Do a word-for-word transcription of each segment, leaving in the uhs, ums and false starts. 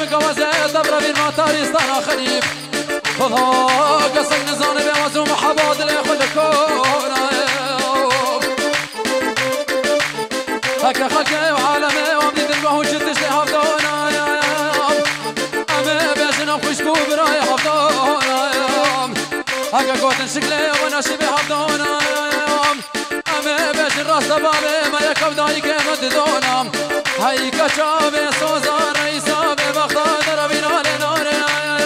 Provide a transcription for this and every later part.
قوازه دبر بين ما تاريستان خليف خذها قصك نزان بيوازو محباد لي خذ كونا هكا خلقي وعالمي وامدي دلبه وشدش لي هفدونا امي بيشنا وخشكو براي هفدونا هكا قوتن شكلي وانا شبي هفدونا امي بيشن راس دبابي ما يكب دايك مددونا هيكا شابي سوزان رئيسا ببختان دربينا لناري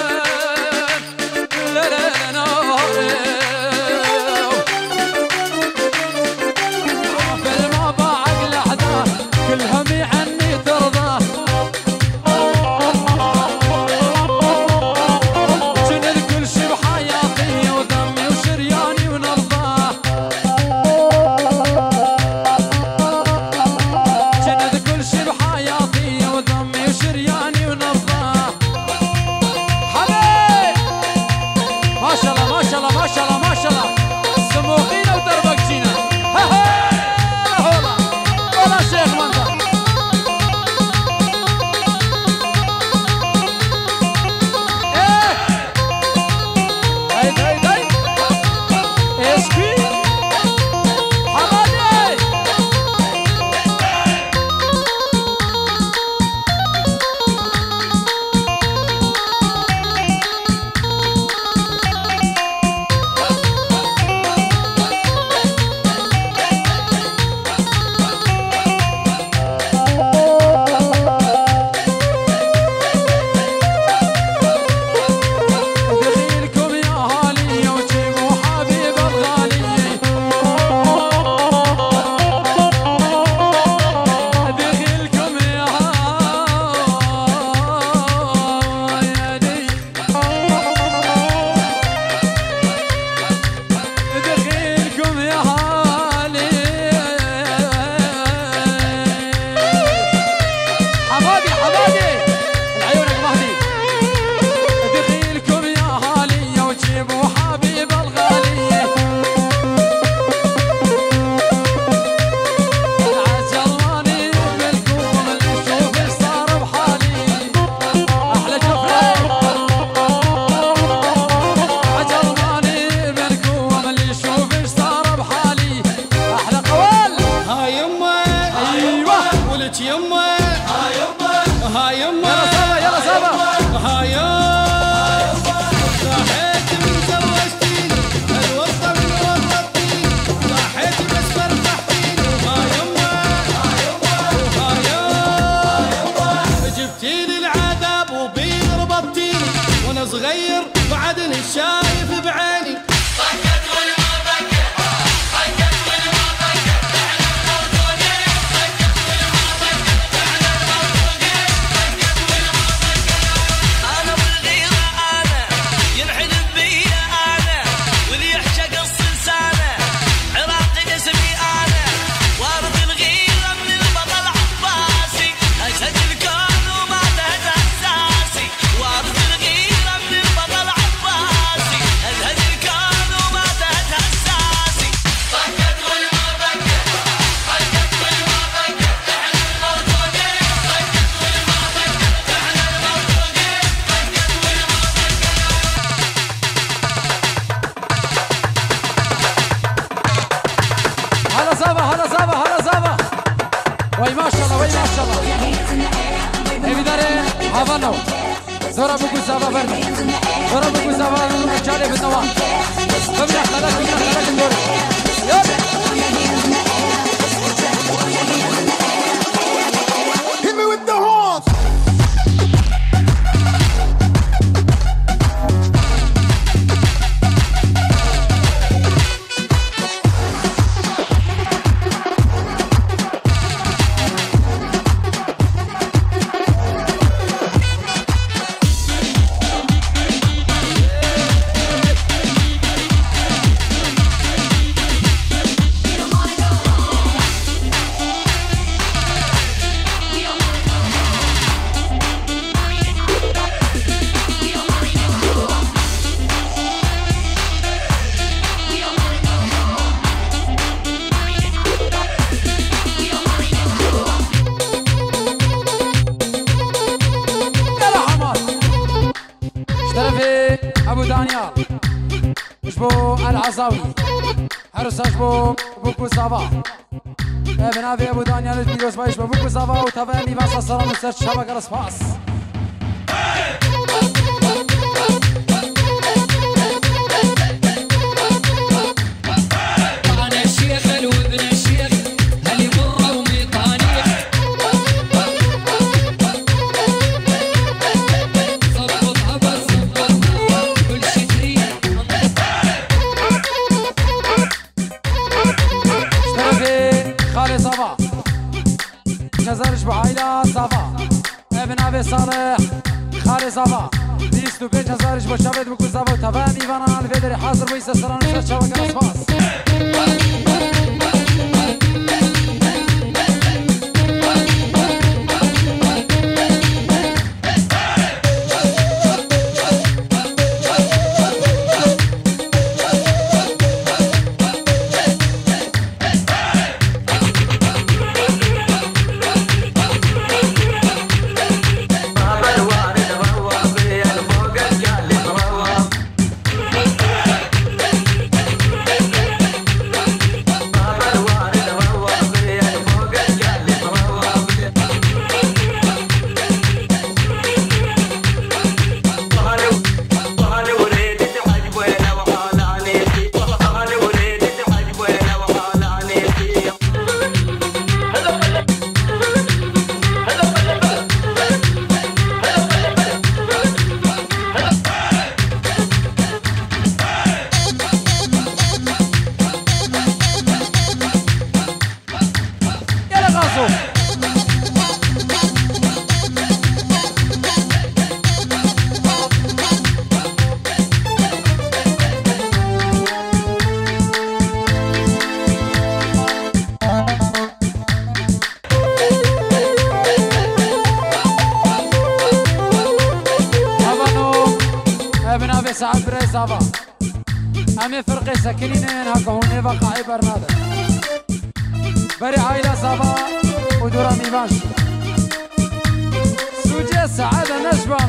صغير بعدني شايف بعيني طقت والما طقت طقت والما طقت احنا الموجودين طقت والما طقت احنا الموجودين طقت والما طقت انا بالغيرة انا ينحلم بيا انا واللي يحشق الصلصانة عراقي اسمي انا وارث الغيرة من البطل عباسي اشهد الكون وما تهت احساسي وارث الغيرة من البطل عباسي اشهد الكون وما تهت احساسي طقت والما طقت طقت والما طقت احنا الموجودين طقت والما طقت احنا الموجودين طقت والما هلا صابة هلا صابة هلا صابة وي ما شاء الله وي ما شاء الله ايوه داري هافانو زورا بوكو صابة برمي زورا بوكو صابة مجالي بالنوان بمنا خلاك بمنا خلاك ندوري يلا Hit me with the horns. دانيال شبو العزاوي حرس شبو بوكو صافا ابن ابي ابو دانيال فيديوز بايش بوكو صافا وتفاني باص السلام وسيرش شبكه رسباس نزارش بعائلة صافا ابن ابي صالح خالي صافا بيستو بيت نزارش بشابت بكل صافا وتفاني فانا الفيدري حاضر بيسا سران وسيرش شبكة رسباس سعد براي صافا امي فرقي ساكنين هكا هوني بقاعي برنادر بري عائلة صافا ودورا ميبانش سوجي السعادة نجبة